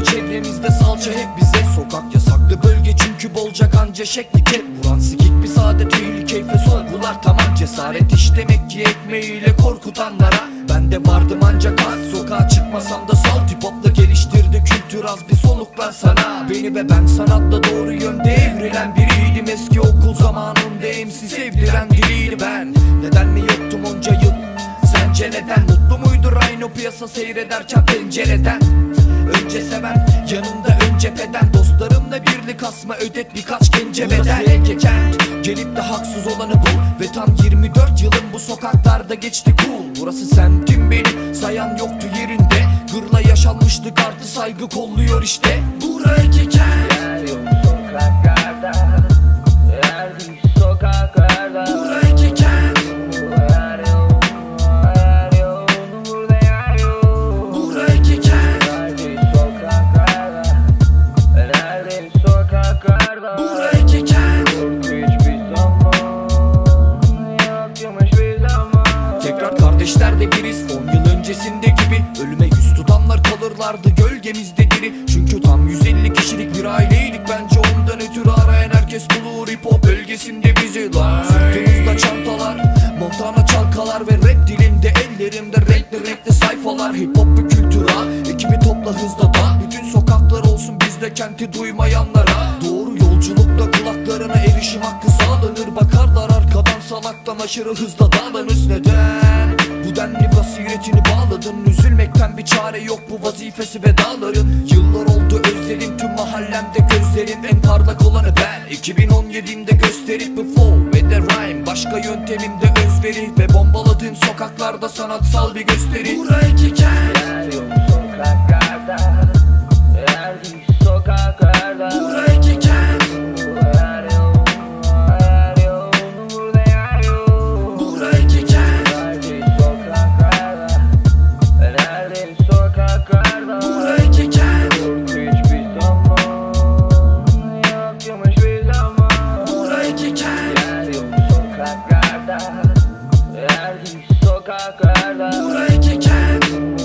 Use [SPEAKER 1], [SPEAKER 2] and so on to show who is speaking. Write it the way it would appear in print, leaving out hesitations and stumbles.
[SPEAKER 1] çevremizde salça hep bize. Sokak yasaklı bölge çünkü bolca ganca şekli kep. Vuran sikik bir saadet değil keyfe sorgular. Tamam cesaret iş demek ki ekmeğiyle korkutanlara. Ben de vardım ancak az, sokağa çıkmasam da sal. Hip hopla geliştirdi kültür az bir soluklan sana. Beni ve ben sanatla doğru yönde evrilen biriydim. Eski okul zamanımda MC sevdiren biriydim ben. Neden mi yoktum onca yıl? Sence neden? Mutlu muydu Rhino piyasa seyrederken pencereden? Önce seven, yanımda ön cepheden. Dostlarımla birlik asma ödet birkaç gence beden. Burası kent, gelip de haksız olanı bul. Ve tam 24 yılım bu sokaklarda geçti cool. Burası semtim benim, sayan yoktu yerinde. Gırla yaşanmıştık artı saygı kolluyor işte. Burası kent.
[SPEAKER 2] Yer yok sokaklarda, yer değil sokaklarda.
[SPEAKER 1] Burası kent.
[SPEAKER 2] Yer yok, yer yok, burada yer yok.
[SPEAKER 1] Burası kent.
[SPEAKER 2] Yer değil sokaklarda, yer değil sokaklarda.
[SPEAKER 1] Burası kent.
[SPEAKER 2] Korku hiçbir zaman yokmuş bir zaman.
[SPEAKER 1] Tekrar kardeşler de biriz 10 yıl öncesinde gibi. Ölüme yüz tutanlar kalırlardı gölgemizde diri. Çünkü tam 150 kişilik bir aileydik. Bence ondan ötürü arayan herkes bulur hip hop bölgesinde bizi lan. Sırtımızda çantalar, Montana çalkalar ve rap dilimde ellerimde renkli sayfalar. Hip hop bir kültür ha, ekibi topla hızla da. Bütün sokaklar olsun bizde kenti duymayanlara. Doğru yolculukta kulaklarına erişim hakkı sağlanır. Bakarlar arkadan salaktan aşırı hızla davranırız. Neden? Bu denli basiretini bağladın. Üzülmekten bir çare yok bu vazifesi ve dağların. Yıllar oldu özledim tüm mahallemde gözlerin. En parlak olanı ben 2017'imde gösterip bu flow ve de rhyme. Başka yöntemimde özveri ve bombaladığım sokaklarda sanatsal bir gösteri. Burası kent.
[SPEAKER 2] Yer yok sokaklarda, yer değil sokaklarda.
[SPEAKER 1] Burası kent.
[SPEAKER 2] Yer yok, yer yok, burada yer yok.
[SPEAKER 1] Burası kent.
[SPEAKER 2] Yer değil sokaklarda, yer değil sokaklarda.
[SPEAKER 1] Burası kent.
[SPEAKER 2] Korku hiçbir zaman yokmuş bir zaman.
[SPEAKER 1] Burası kent.
[SPEAKER 2] Yer yok sokaklarda, yer değil sokaklarda.
[SPEAKER 1] Burası kent.